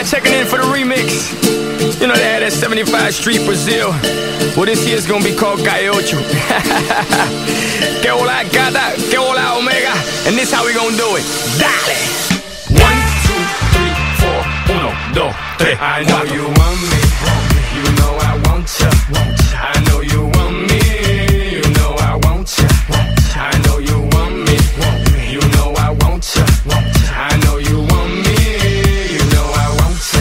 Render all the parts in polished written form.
checking in for the remix. You know they had that 75 Street Brazil. Well, this year's gonna be called Calle Ocho. Que hola gata, que hola omega. And this how we gonna do it. Dale. 1, 2, 3, 4, 1, 2, 3. I know you want me, you know I want ya. I know you want me, you know I want ya. I know you want me, you know I want ya. I know you want me, you know I want ya.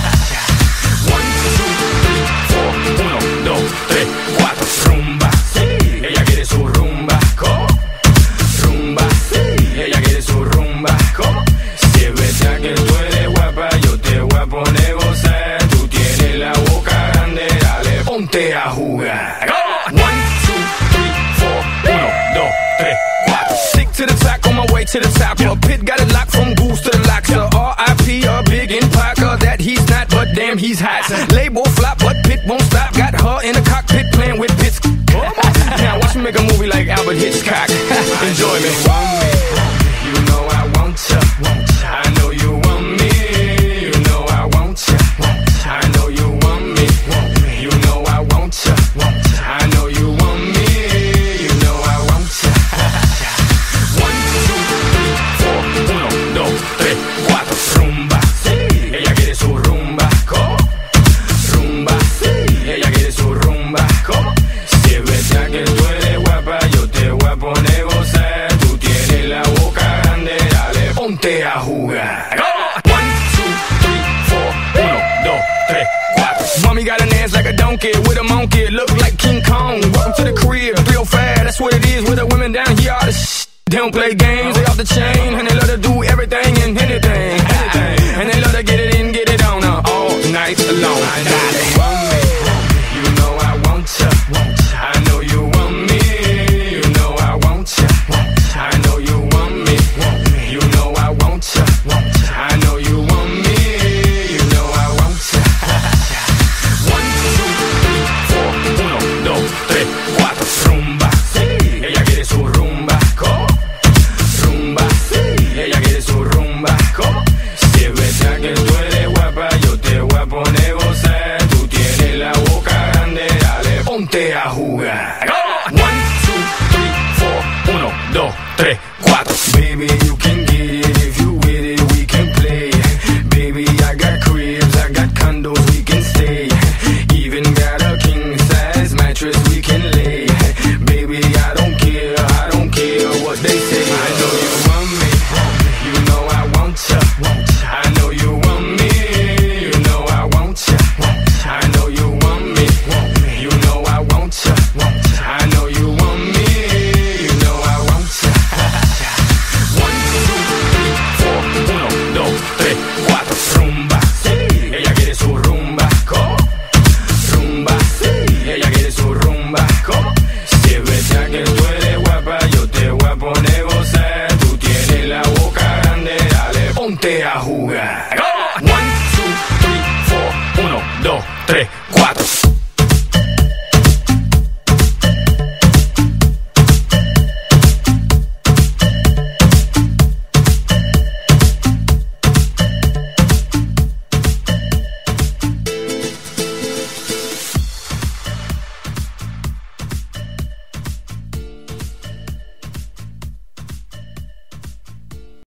1, 2, 3, 4, 1, 2, 3, 4. Rumba, sí, ella quiere su rumba. ¿Cómo? Rumba, sí, ella quiere su rumba. ¿Cómo? Si es verdad que tú eres guapa, yo te voy a poner gozar. Tú tienes la boca grande, dale, ponte a jugar. 1, 2, 3, 4, 1, 2, 3, 4. Stick to the top, on my way to the top. A pit got it locked from goose to the locks. R.I.P. a big in Parker that he's not, but damn he's hot. Label flop, but Pit won't stop. Got her in the cockpit playing with Pitts. Now watch me make a movie like Albert Hitchcock. Enjoy me. You know I want ya. I know you want me. You know I want ya. I know you want me. You know I want ya. I know you want me. You know I want ya. 1, 2, 3, 4, 1, 2, 3, 4. Rumba, sí, ella quiere su rumba. ¿Cómo? Rumba, sí, ella quiere su rumba. ¿Cómo? Si es verdad que tú eres guapa, yo te voy a poner gozar. Tú tienes la boca grande, dale, ponte a jugar. 1, 2, 3, 4, 1, 2, 3, 4. Mommy got an ass like a donkey with a monkey, look like King Kong. Welcome to the crib, real fast, that's what it is with the women down here. All the shit. They don't play games, they off the chain, and they love to do everything and anything. And they love to get it in, get it on all night long. I know you want me, you know I want ya. I know you want me, you know I want ya. I know you want me, you know I want ya. I know you want me, you know I want ya. 1, 2, 3, 4, 1, 2, 3, 4. Rumba, sí, ella quiere su rumba. ¿Cómo? Rumba, sí, ella quiere su rumba. ¿Cómo? Si es verdad que tú eres guapa, yo te voy a poner gozar. Tú tienes la boca grande, dale, ponte a jugar. 1, 2, 3, 4, 1, 2, 3, 4. Baby, you can